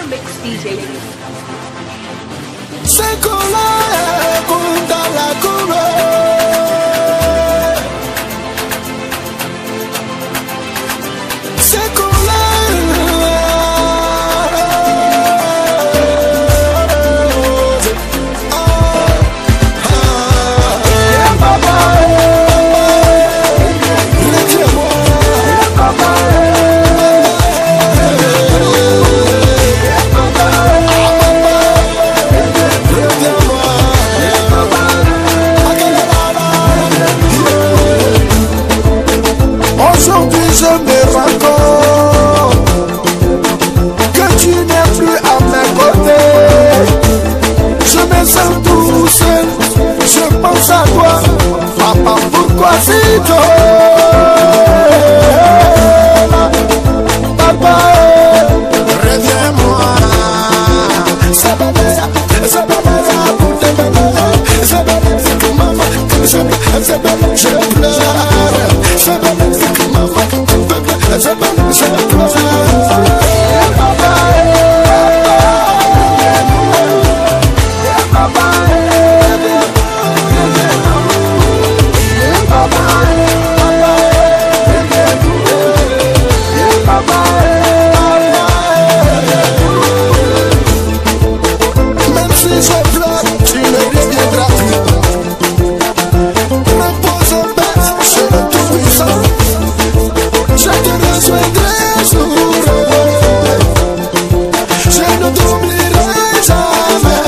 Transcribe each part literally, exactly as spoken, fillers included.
Mix D J. Sekola kundala kuro Sekola Aujourd'hui je me rends compte que tu n'es plus à mes côtés. Je me sens tout seul, je pense à toi. Papa, pourquoi si tôt? Papa, reviens-moi. Ça va bien, ça va bien pour te donner. Ça va bien, c'est que maman, que je pleure. Ça va bien, c'est que maman, je pleure, je pleure. Papa, papa, même si je pleure, tu ne reviendras plus. Repose en paix, je le tout-puissant. Je te rejoindrai jour. Je ne t'oublierai jamais.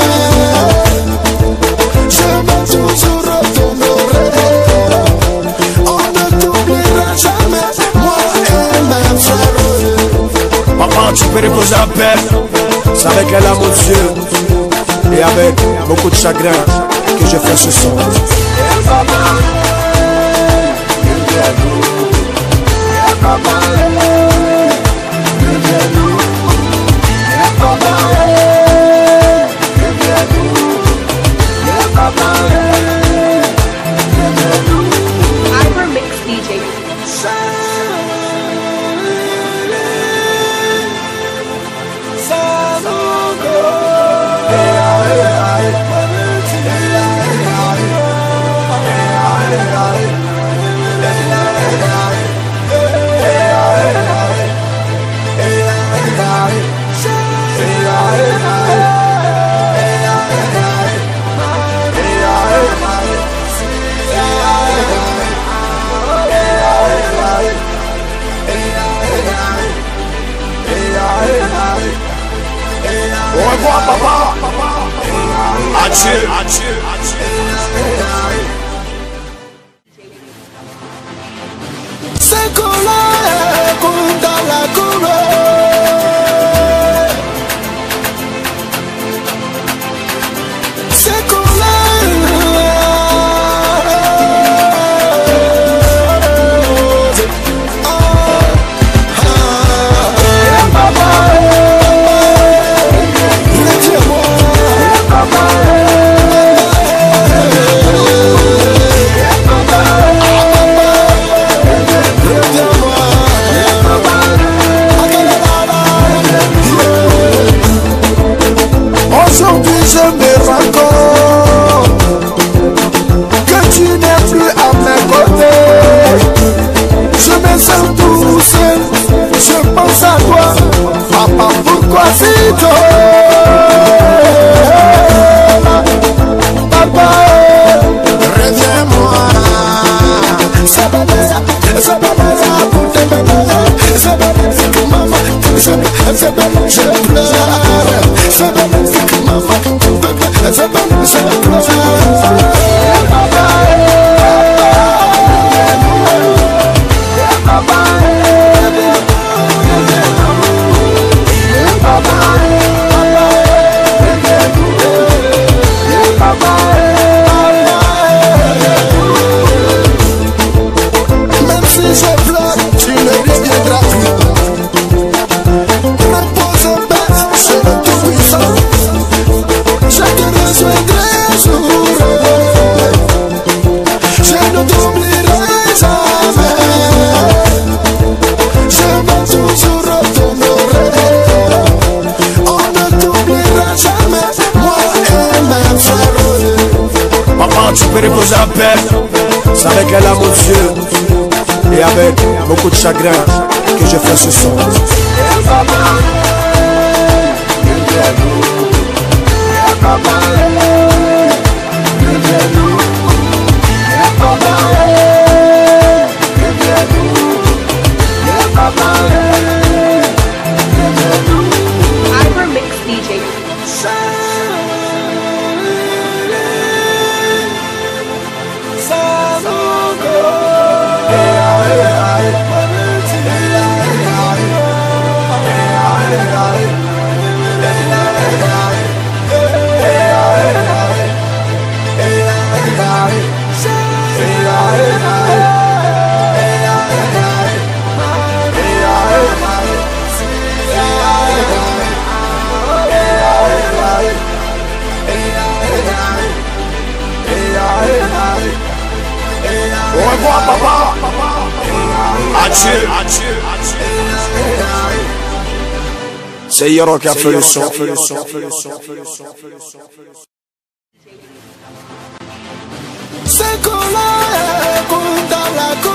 Je vais toujours retourner. On ne t'oubliera jamais, moi et mes frères. Papa, tu peux reposer en paix. C'est avec les larmes aux yeux et avec beaucoup de chagrin que je fais ce son. Hyper Mix D J. Au revoir, papa. Adieu, adieu, adieu. Sekola kundala kuro Sekola Aujourd'hui je me rends compte que tu n'es plus à mes côtés. Je me sens tout seul, je pense à toi. Papa, pourquoi si tôt? Papa, reviens-moi. Ça va bien, ça va bien pour te donner. Ça va bien, c'est que maman, que je pleure. Ça va bien, c'est que maman, ça va bien, je pleure. Papa, papa, même si je pleure, tu ne reviendras plus. Repose en paix, je le tout-puissant. Je te rejoindrai jour. Je ne t'oublierai jamais. Je vais toujours retourner. On ne ouvert, c'est avec elle à mon Dieu et avec beaucoup de chagrin que je fais ce son. Ivor Mix D J. Au revoir papa. Adieu. C'est Yoro qui a fait le son. C'est qu'on a, qu'on a la